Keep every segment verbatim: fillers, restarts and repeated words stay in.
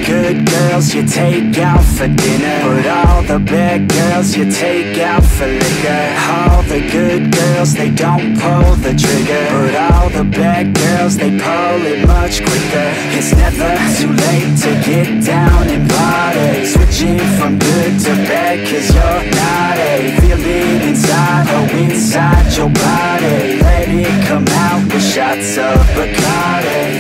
good girls you take out for dinner, but all the bad girls you take out for liquor. All the good girls, they don't pull the trigger, but all the bad girls, they pull it much quicker. It's never too late to get down and party, switching from good to bad, cause you're not a. Feel it inside, oh inside your body, let it come out with shots of Bacardi.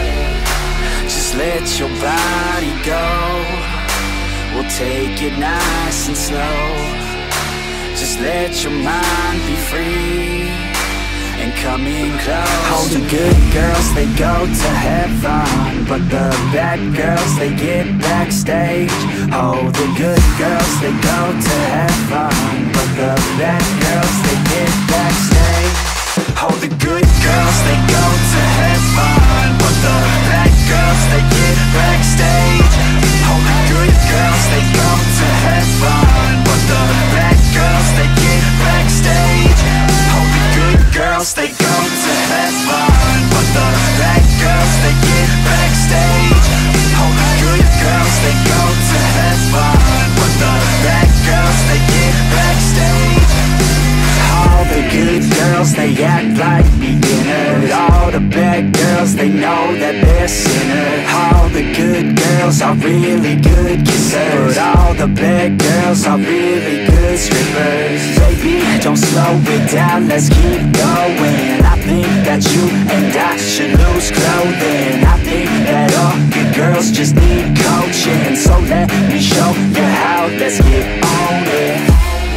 Just let your body go, we'll take it nice and slow. Just let your mind be free and come in close. All the good girls, they go to heaven, but the bad girls, they get backstage. Oh, the good girls, they go to heaven, but the bad girls, they get backstage. Oh, the good girls, they go to heaven, but the bad girls, they get backstage. Oh, the good girls, they go to heaven, but the bad girls, they get backstage. Oh, the good girls, they go to heaven, but the bad girls, they get backstage. Oh, the good girls, they go to heaven, but the bad girls, they get backstage. All the good girls, they act like beginners. All the bad girls, they know that they're sinners. All the good girls are really good kissers, but all the bad girls are really good strippers. Baby, don't slow it down, let's keep going. I think that you and I should lose clothing. I think that all good girls just need coaching, so let me show you how, let's get on it.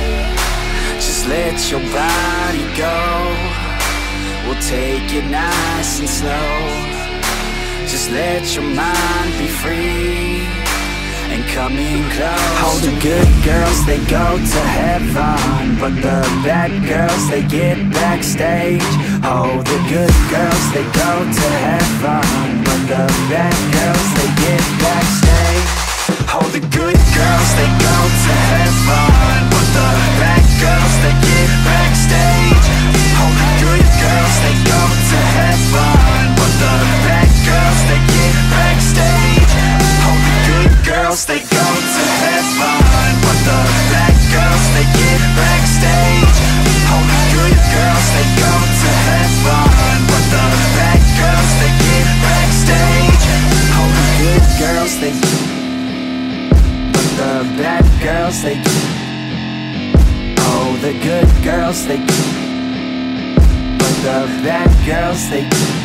Let your body go, we'll take it nice and slow. Just let your mind be free and come in close. All the good girls, they go to heaven, but the bad girls, they get backstage. Oh, the good girls, they go to heaven, but the bad girls, they get backstage. Oh, the good girls, they go to heaven, but the bad girls, they get backstage. Oh, the good girls, they go to heaven, but the bad girls, they get backstage. Oh, the good girls, they go to heaven, but the bad girls, they get backstage. Oh, the good girls, they go to heaven, but the bad girls, they get backstage. Oh, the good girls, they the bad girls, they oh, the good girls, they but the bad girls, they